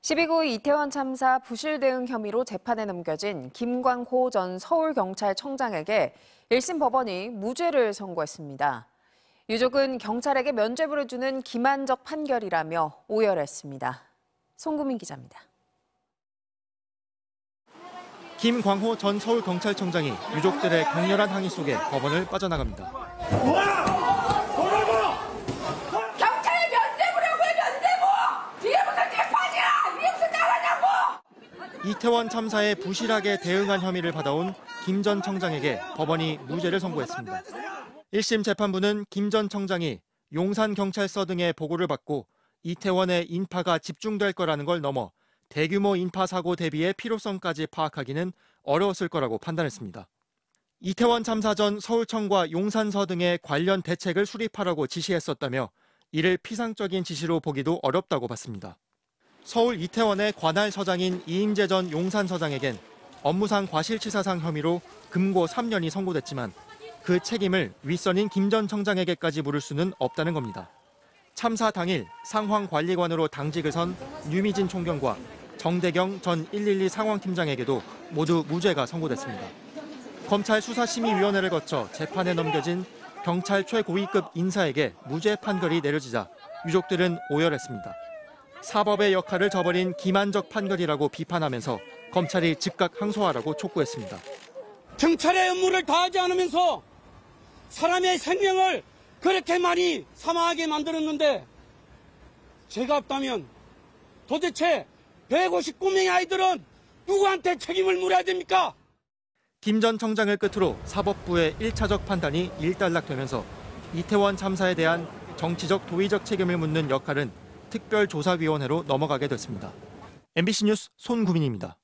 12구 이태원 참사 부실 대응 혐의로 재판에 넘겨진 김광호 전 서울경찰청장에게 1심 법원이 무죄를 선고했습니다. 유족은 경찰에게 면죄부를 주는 기만적 판결이라며 오열했습니다. 송구민 기자입니다. 김광호 전 서울경찰청장이 유족들의 격렬한 항의 속에 법원을 빠져나갑니다. 경찰에 면죄부라고 해, 면죄부! 이게 무슨 재판이야! 이게 무슨 나라냐고! 이태원 참사에 부실하게 대응한 혐의를 받아온 김 전 청장에게 법원이 무죄를 선고했습니다. 1심 재판부는 김 전 청장이 용산경찰서 등의 보고를 받고 이태원의 인파가 집중될 거라는 걸 넘어 대규모 인파 사고 대비의 필요성까지 파악하기는 어려웠을 거라고 판단했습니다. 이태원 참사 전 서울청과 용산서 등의 관련 대책을 수립하라고 지시했었다며 이를 피상적인 지시로 보기도 어렵다고 봤습니다. 서울 이태원의 관할 서장인 이인재 전 용산서장에겐 업무상 과실치사상 혐의로 금고 3년이 선고됐지만 그 책임을 윗선인 김 전 청장에게까지 물을 수는 없다는 겁니다. 참사 당일 상황관리관으로 당직을 선 유미진 총경과 정대경 전 112 상황팀장에게도 모두 무죄가 선고됐습니다. 검찰 수사심의위원회를 거쳐 재판에 넘겨진 경찰 최고위급 인사에게 무죄 판결이 내려지자 유족들은 오열했습니다. 사법의 역할을 저버린 기만적 판결이라고 비판하면서 검찰이 즉각 항소하라고 촉구했습니다. 경찰의 업무를 다하지 않으면서 사람의 생명을 그렇게 많이 사망하게 만들었는데 죄가 없다면 도대체 159명의 아이들은 누구한테 책임을 물어야 됩니까? 김 전 청장을 끝으로 사법부의 1차적 판단이 일단락되면서 이태원 참사에 대한 정치적 도의적 책임을 묻는 역할은 특별조사위원회로 넘어가게 됐습니다. MBC 뉴스 손구민입니다.